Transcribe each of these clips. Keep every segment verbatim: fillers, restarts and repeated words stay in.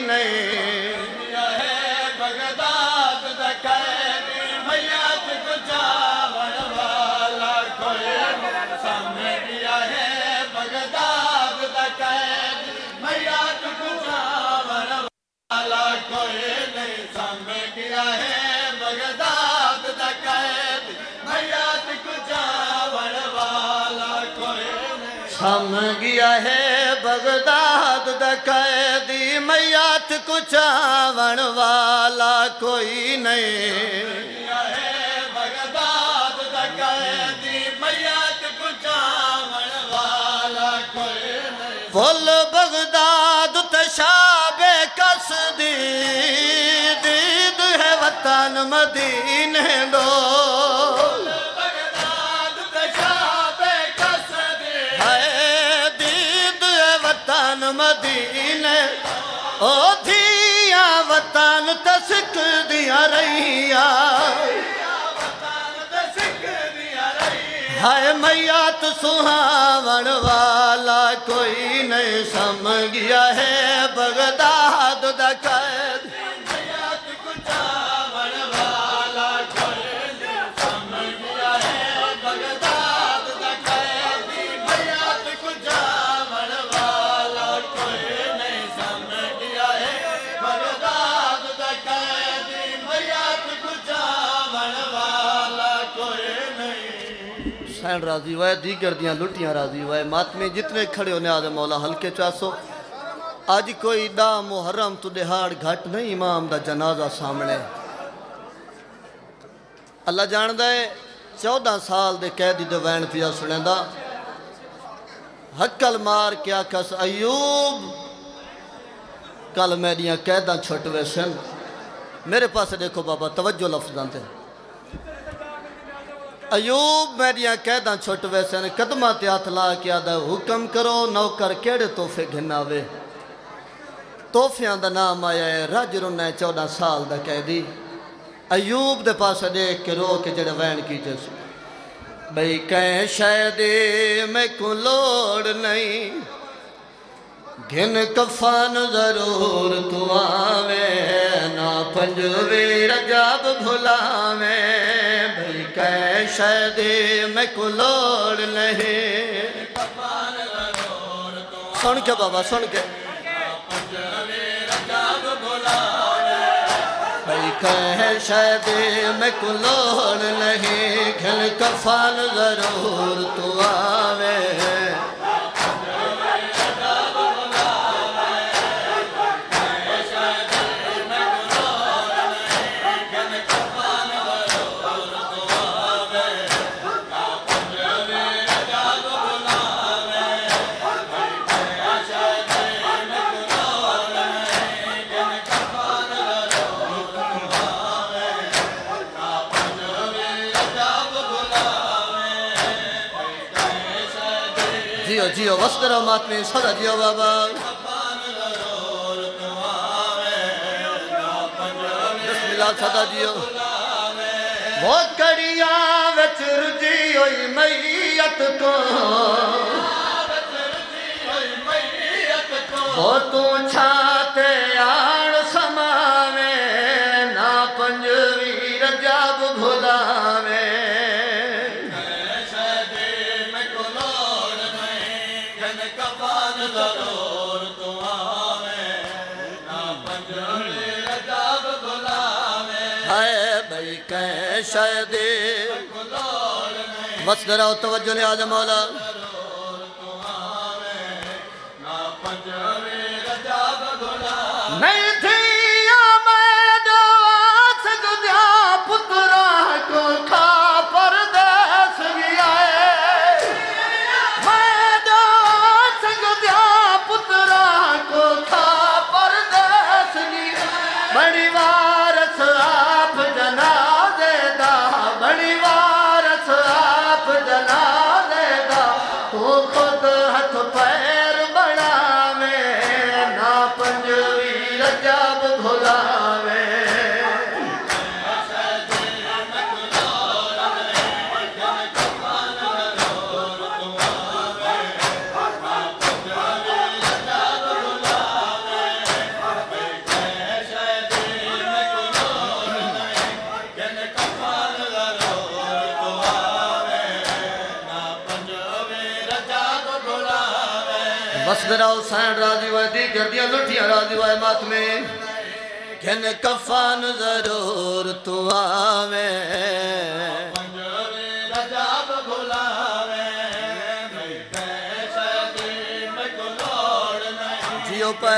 नहीं। बगदाद दा कैदी मैयत को जावन वाला कोई सामने गया है। बगदाद दा कैदी मैयत को जावन वाला कोई नहीं। सामने गया है बगदाद दा कैदी मैयत को जावन वाला कोई नहीं। सम गया है बगदाद दा कैदी मैयत को चावण वाला कोई नहीं। बगदाद दा कैदी मैयत को चावण वाला कोई नहीं। फुल बगदाद तशाबे कसदी दीद है वतन मदीने दो। बगदाद तशाबे कसदी है दीद है वतन मदीने। ओ धिया वतन तसिक दिया रहिया हाय मैयत सुहावण वाला कोई नहीं। सम गया है बगदाद दा कैदी मैयत को चावण वाला कोई नहीं। सम गया है बगदाद दा कैदी मैयत को चावण वाला कोई नहीं। सम गया है बगदाद दा कैदी मैयत को चावण वाला कोई नहीं। सैन राजी हुआ दीगर दियाँ लुटियाँ राजी हुआ मातमे जितने खड़े होने आदे मौला हल्के चासो। अज कोई डा मुहर्रम तू दिहाड़ घट नहीं इमाम दा जनाजा सामने। अल्लाह जानदा है चौदह साल दे कैदी दे वैन पिया सुनेंदा। हक्कल मार के आखस अयूब कल मेरिया कैदा छुटवे सन। मेरे पास देखो बाबा तवज्जो लफ्ज़ां ते। अयूब मेरिया कैदा छुटवे सन कदमां ते हथ ला के आदा हुक्म करो नौकर केड़े तोहफे घिनावे। तोहफियां दा नाम आया है रज रुना चौदह साल दा कैदी। अयूब दे पास देख के रो के जड़े वैन कीते बई कै शायद मैं को लोड़ नहीं। घिन कफन जरूर तू आवे ना पंजवे रजब भुलावे। भई कै शायद मैं को लोड़ नहीं। सुन के बाबा सुन के भई कै शायद मैं को लोड़ नहीं। घिन कफन जरूर तू आवे जियो जियो वस्त्र मात में सदा जियो बाबा। बिस्मिल्लाह सदा जियो। वो कड़िया विच रुझी होई मैयत को वो तू छाते आण समावे ना पंजवी रजब भुलावे। शायद बस जरा तवज्जो ने आजा मौला। नहीं थी मैं दोस्त गुजा पुत्रा को खा परदेस गया। मैं दोस्त गुजा पुत्रा को खा परदेस गया। बड़ी वारस आप जनाजे दा बड़ी वारस आप जनाजे दा। तू खुद हथ पैर बनावे ना पंजवी रजब भुलावे। वसदरा हुसैन राजी वाय दी गर्दियां लुटियां राजी वाय मात में किन कफान जरूर तू आवे रजाब बुलावे जियो पे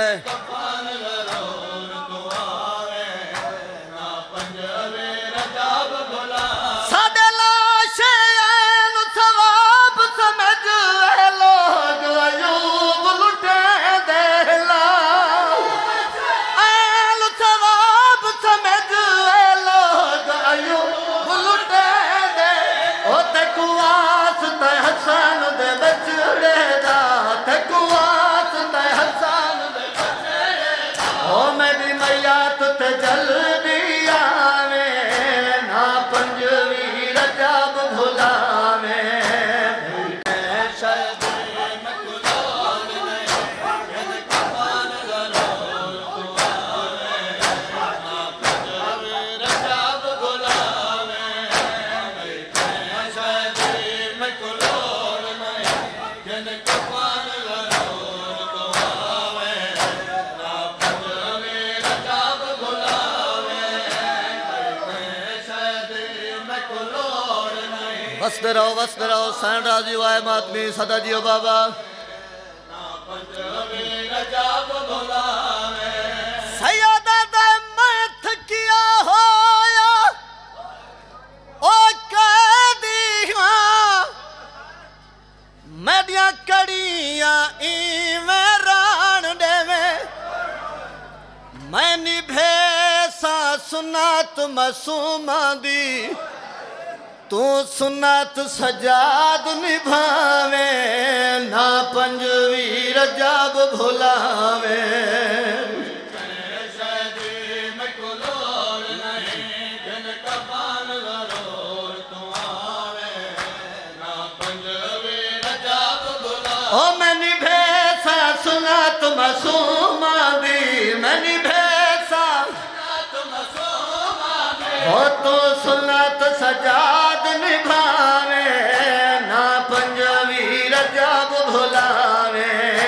वसद रहो वसद रहो सैन राजी वाय मातमी सदा जियो बाबा सैयदा दा मैं थकिया होया ओ कदीवा मेडिया कड़ियां इवें रान देवे मैं निभे सा सुनात मासूमा दी तू सुन्नत सजाद निभावे ना पंजवी रजाब भुलावे ओ मैं निभे सा सुन्नत मासूमा दी मैं निभे सा हो तो सुन्नत सजाद निभावे ना पंजवी रजाब भुलावे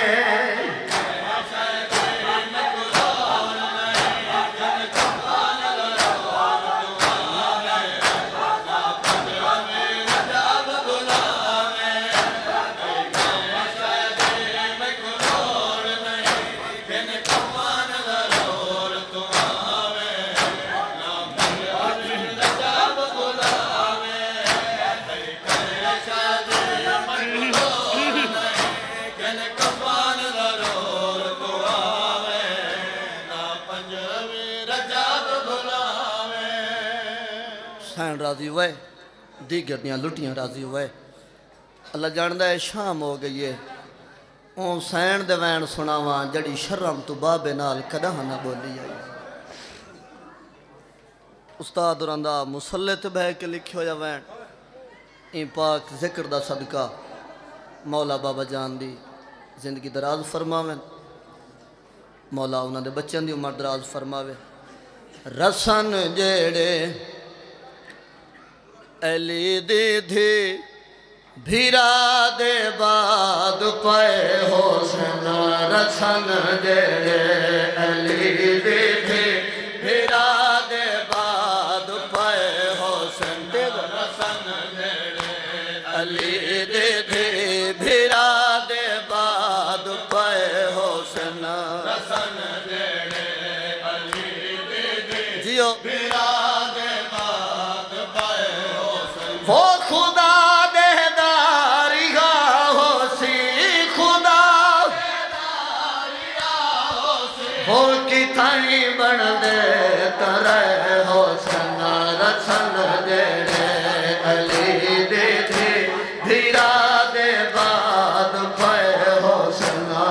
सैन राजी हुए दीगर दियां लुटियां राजी हुए अल्लाह जानदा है शाम हो गई है ओ सैन दे वैन सुनावा जड़ी शर्म तू बाबे नाल कदा ना बोली आई उस्ताद रंदा मुसल्ले ते बह के लिखियो या वैन ई पाक जिक्र दा सदका मौला बाबा जान दी जिंदगी दराज फरमावे मौला उन्हां दे बच्चों दी उम्र दराज फरमावे रसन जेड़े अली दी थी भीरा दे बाद पे होसन रसन जेड़े अली दी थी भीरा दे बाद पे होसन रसन जेड़े अली दी थी भीरा दे बाद पे होसन रसन जेड़े अली दी थी जियो वो खुदा देदारिया हो सी खुदा हो किथाई बन दे तरह हो सना रसन जेड़े अली दे थे धीरा दे बाद पे हो सना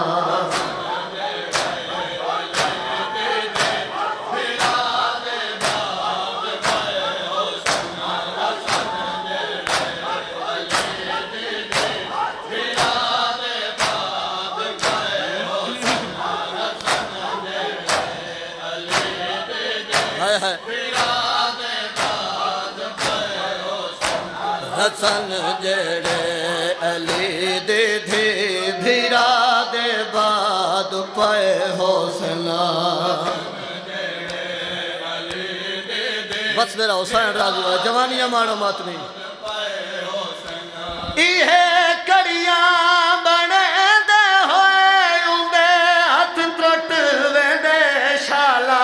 रसन जेड़े अली दे थे धीरा दे बाद पाए हौसला। बस मेरा हुसैन राजू है जवानिया मानो मातमी इहे कड़ियां बने दे होए उंदे हथ त्रुट वेंदे शाला।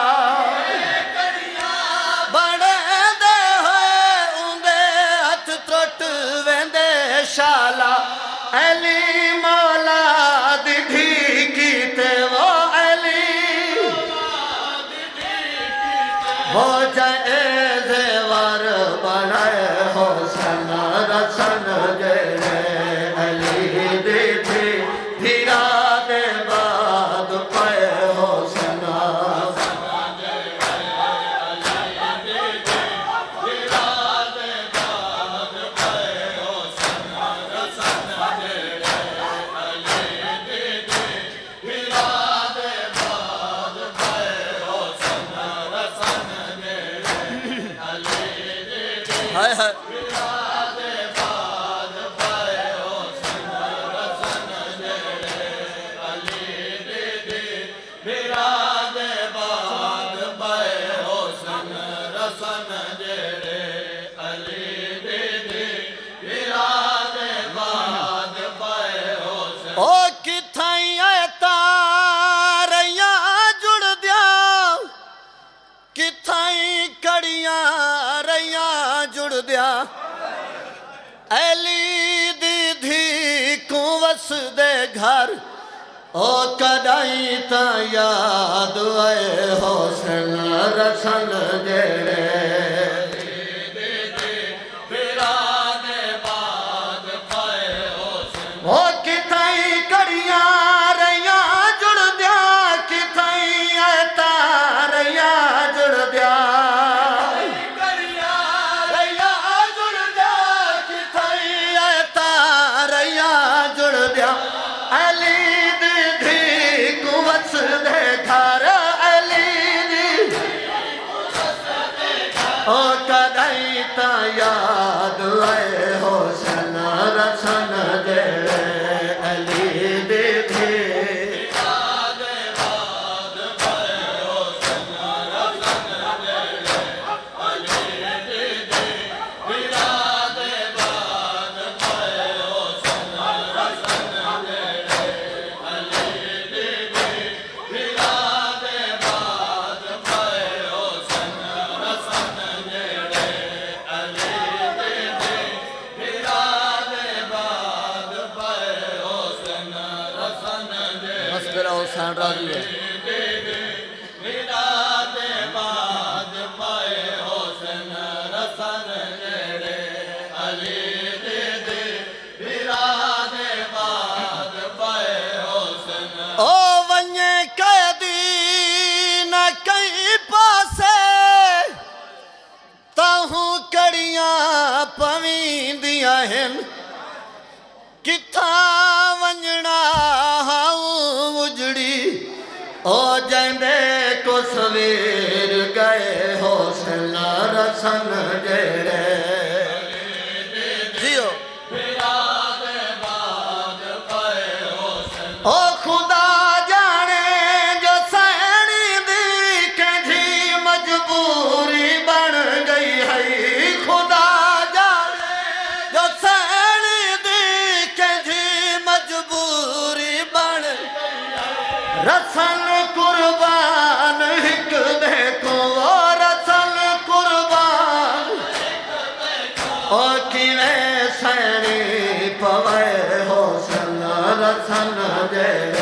बने दे होए उंदे हथ त्रुट वेंदे शाला। अली मौला दिधी कीते वो अली हो जाए जेवर बनाए हुसैन रसन जेड़े अली दिधी धीरा दे बाद पाए हुसैन। हाय हाय ओ किथाइया तारियां जुड़ दिया किथाई कड़ियां रैया जुड़ दिया। अली दीधी को वस दे घर ओ कदाई ता याद आए हुसैन रसन जेड़े ओ किथाई कड़ियां रैया जुड़ दिया किथाई तारियां जुड़ दिया। अली दीदी कुवस दे घर अली दी ओ कदाई ता याद आए हुसैन रसन जेड़े अली दीदी हुसैन राजू है। ओ वन्ये कैदी न कई पासे ताहू कड़ियां पवींदियां हैं किथा वंजना ओ जंदे को सवेर गए हुसैन रसन जेड़े जियो ओ खुदा जाने जो सैनी दी कहीं मजबूरी बन गई है। खुदा जाने जो सैनी दी कहीं मजबूरी बन रसन कुर्बान हिक देखो वो रसन कुर्बान ओ किवें सैनी पवे हुसैन रसन जेड़े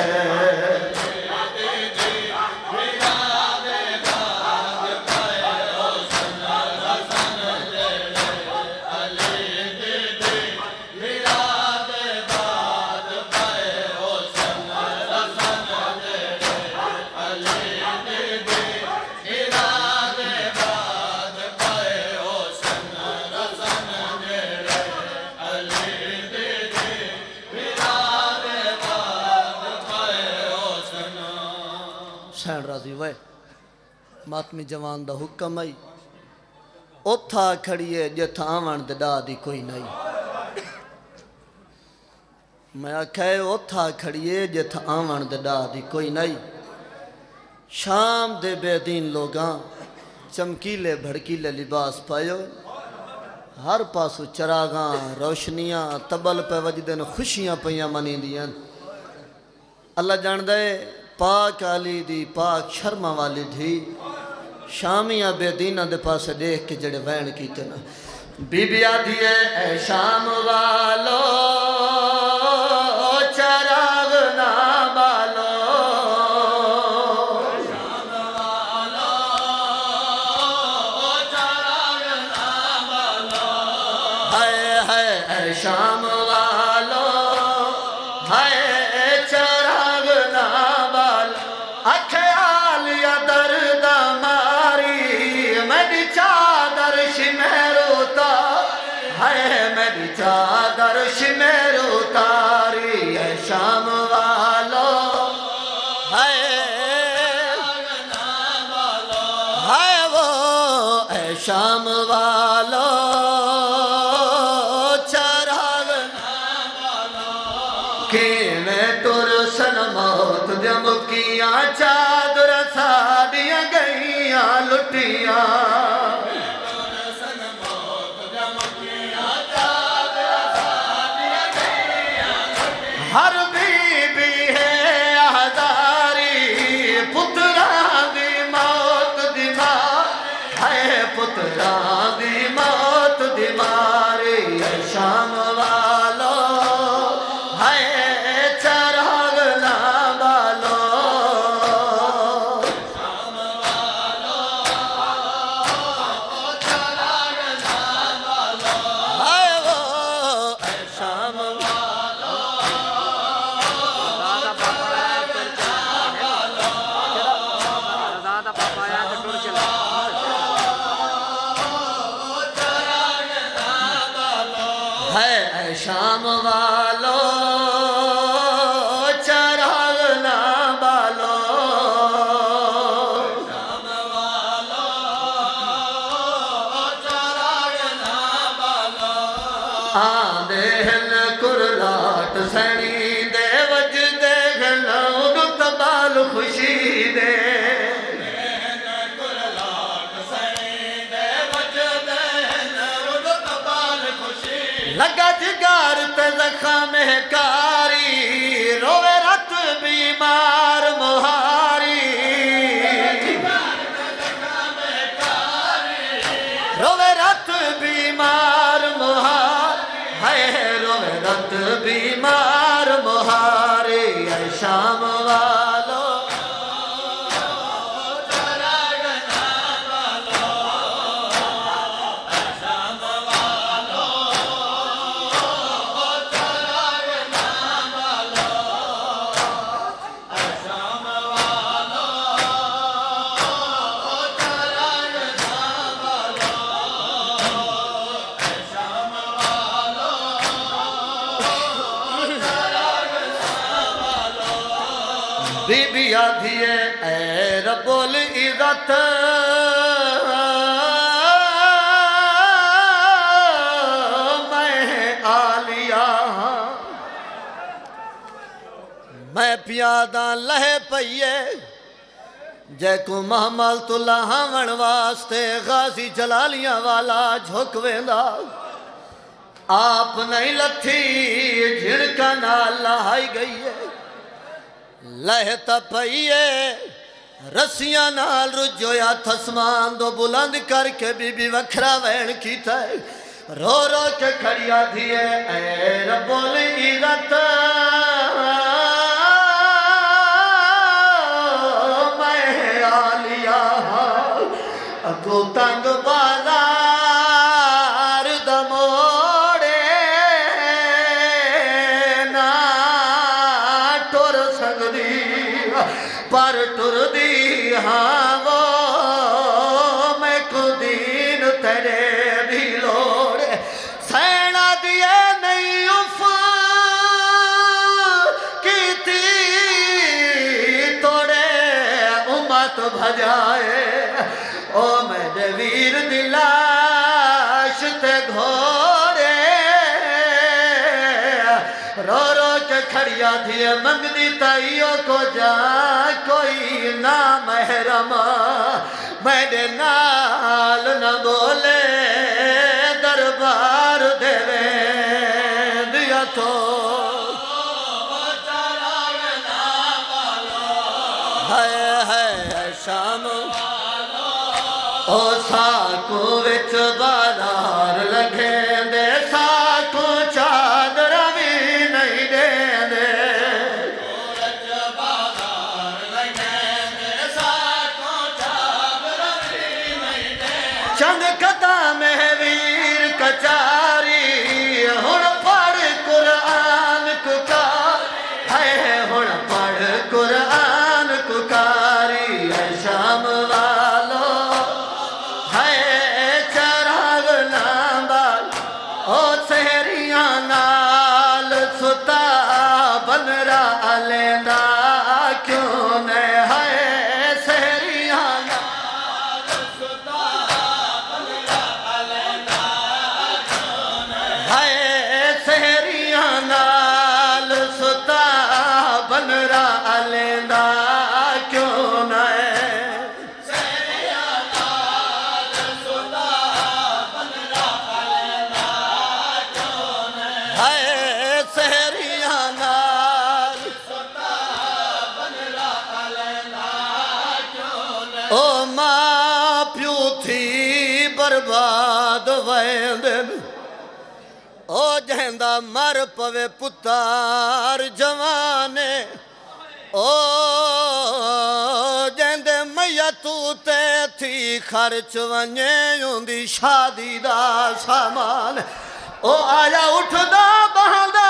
हुसैन राजी वे मातमी जवान दा हुक्म आई ओथा खड़िए जथा आवन दे दा दी कोई नहीं। मैं आख्या उथा खड़िए जिथ आवन दे डा दी कोई नहीं। शाम दे बेदीन लोगां चमकीले भड़कीले लिबास पायो, हर पासों चरागां रोशनियां तबल पे वजदन, खुशियां पईयां मनींदियां। अल्लाह जानदा है पाक अली दी पाक शर्मा वाली धी शामिया बेदीना दे पासे देख के जड़े वैन कीते ना। बीबी आधी है ऐ शाम वालो चराग ना बालो, शाम वालो चराग ना बालो, हाय हाय ऐ शाम वालो हाय चराग ना बालो। अख्याल या दर्द मारी मेरी चादर शिमेरो ता, हाय मेरी चादर शिमेरो तारी है शाम वालो, हाय हाय वो है शाम वालो चराग कि मैं तुर सन मौत जमुकिया चादर सादियां गईया लुटिया, हर बीबी है आजारी पुत्रा दी मौत दी मार, है पुत्रा दी मौत दी मारी है शाम वालो, है चराग ना बालो, शाम वालो चराग ना बालो, है वो है शाम है शाम वालो चराग ना बालो, शाम वालो चराग ना बालो। आंदे हन कुरलाट सैनी दे वज दे गलौद तबाल खुशी दे, लगा जिगार ते जख्म कारी रोवे रत बीमार मुहारी, रोवे रत बीमार मुहार, है रोवे रत बीमार मुहारी है शाम वालो चराग ना बालो, शाम वालो चराग ना बालो, शाम वालो चराग ना बालो, शाम वालो चराग ना बालो। बीबी आधी है ऐ रब्बुल इज़्ज़त मैं आलिया, मैं प्यादा लहे पईए जैको महमल तो लहावण वास्ते गाजी जलालियां वाला झुक वेंदा, आप नहीं लथी झिड़का नाल लहाई गई है, लह तपईए रस्सियां नाल रुजोया थसमान दो बुलंद करके बीबी वखरा वैन कीता है, रो रो के खड़िया दिए ऐ रब्बुल इज़्ज़त मैं आलिया, अगो तंग बाजार दमोड़े ना टुर सकदी पर टुरदी हाँ वो मैं कुदीन तेरे भी लोड़े, सैना दिए नहीं उफ की थी तोड़े उम्मत भजाए, ओ मेरे वीर दिलाश ते घोड़े रो रो के खड़िया थी मंगदी ताइयों को जा कोई ना महरम मेरे नाल न बोले दरबार देवे दिया तो है है शाम ओ साकू विच बाजार लगे दे साकू चादर भी नहीं दे दे चंद कदम है वीर कचारी हुण पढ़ कुरान कुकार है हुण पढ़ कुरान कुकारी है शाम वालो है चराग नाबाल ओ सहरिया नाल सुता बनरा लेंदा क्यों न है सहरिया नाल सुता बनरा लेंदा है सहरिया नाल सुता बनरा लेंदा क्यों न ओ मां प्यू थी बर्बाद वेंदन ओ जहंदा मर पवे पुतार जवाने ओ जंदे मैया तू ते थी खर्च वने उंदी शादी दा सामान ओ आया उठदा बहंदा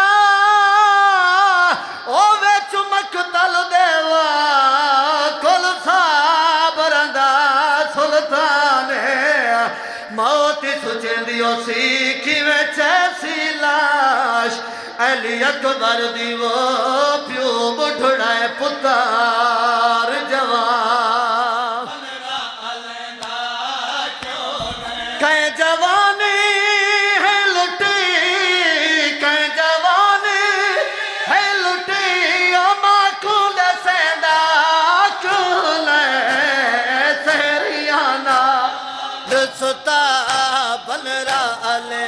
ओ वे चुमक तल देवा कुल साबरंदा सुल्तान मौत सुचेंदी सी किवें चैसी लाश अली अकबर दी वो प्यो बुढ़ड़ा पुतार जवान कह जवानी है लुटी कह जवानी है लुटी ओ मां को दसेंदा कुल सहरियाना सुता बनरा अले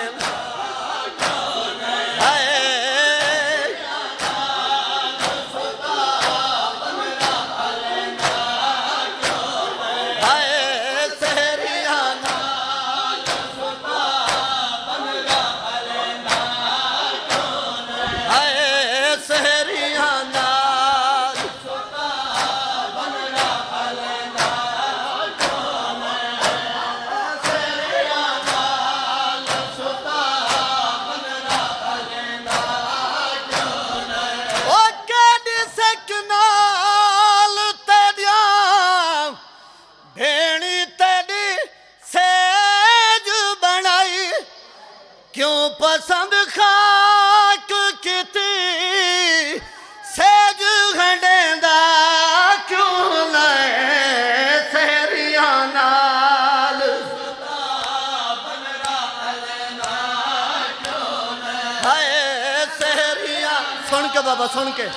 क्यों पसंद खाक किती सेज खंडेंदा क्यों नए सहरिया नाल हाय सहरिया सुन के बाबा सुन के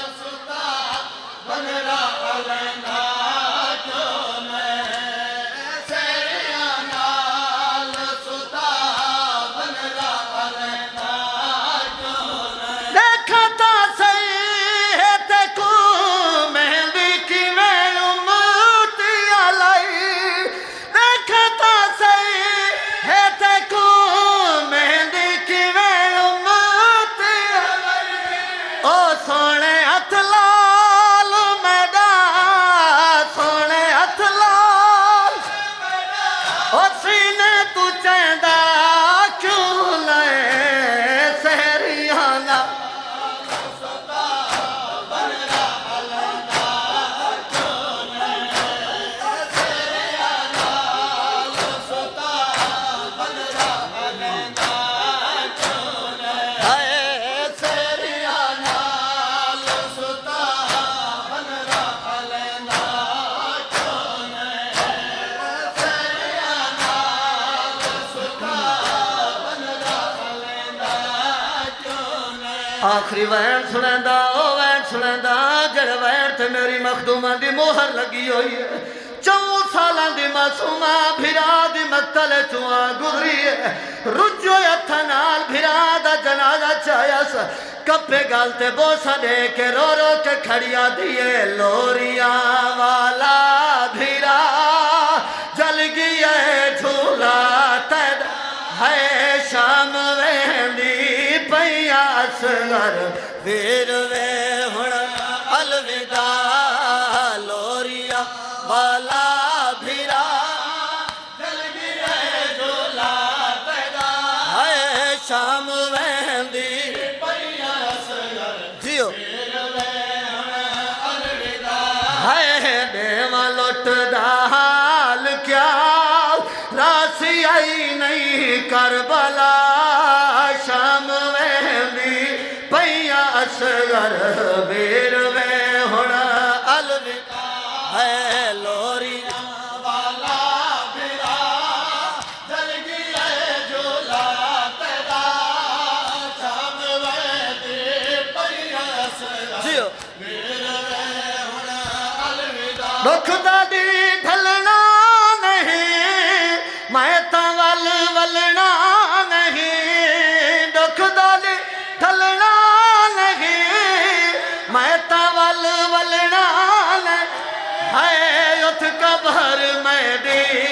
सोने हथ लाल मैदान आखिरी वैन सुनंदा ओ वैन सुनंदा जड़ वैन ते मेरी मखदूमा दी मोहर लगी हुई है। चौं सालां दी मासूमा भिरा दी मक्तल चुआ गुजरी है। रुजो हत्थां नाल भिरा दा जनाजा चाया स कप्पे गल ते बोसा दे के रो रो के खड़िया दिए लोरिया वाला भिरा जल गया झूला तैद है शाम वेंदी पैया असगर वीर वे हुण अलविदा लोरिया वाला भिरा जल गया झूला तैदा है शाम वेंदी पैया असगर जियो है देवा लुटदा हाल क्या रासी आई नहीं करबला शाम वेंदी पैया असगर वीर वे हुण अलविदा है लोरिया वाला भिरा जल गया झूला तैदा शाम वेंदी पैया असगर जियो दुख दादी ढलना नहीं मैं तवल वलना नहीं दुख दादी ढलना नहीं मैं तवल वलना नहीं है उठ कबर मैं दी